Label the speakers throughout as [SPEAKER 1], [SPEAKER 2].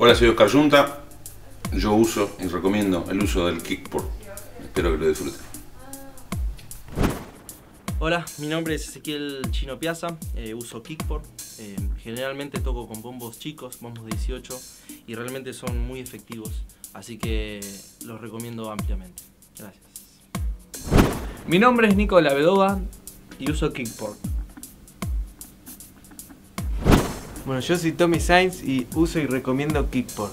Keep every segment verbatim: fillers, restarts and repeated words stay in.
[SPEAKER 1] Hola, soy Oscar Yunta. Yo uso y recomiendo el uso del kickboard. Espero que lo disfruten.
[SPEAKER 2] Hola, mi nombre es Ezequiel Chino Piazza, eh, uso kickboard. Eh, generalmente toco con bombos chicos, bombos dieciocho, y realmente son muy efectivos, así que los recomiendo ampliamente. Gracias.
[SPEAKER 3] Mi nombre es Nico Lavedova y uso kickboard.
[SPEAKER 4] Bueno, yo soy Tommy Sainz y uso y recomiendo kickboard.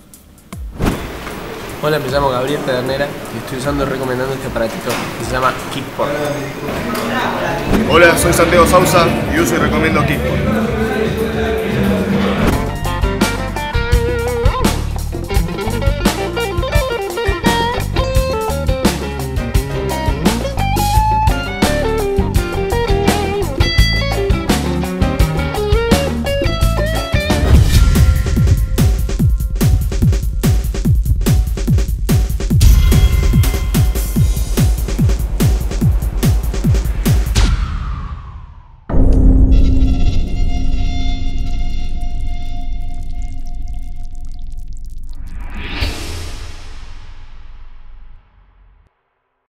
[SPEAKER 5] Hola, me llamo Gabriel Pedernera y estoy usando y recomendando este aparatito que se llama kickboard.
[SPEAKER 6] Hola, soy Santiago Sousa y uso y recomiendo kickboard.